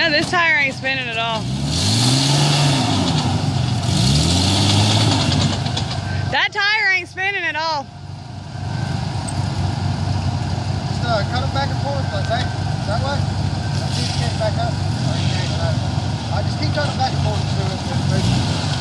Yeah, this tire ain't spinning at all. That tire ain't spinning at all. Just cut them back and forth, okay? That way. I keep getting back up. I just keep turning back and forth to it.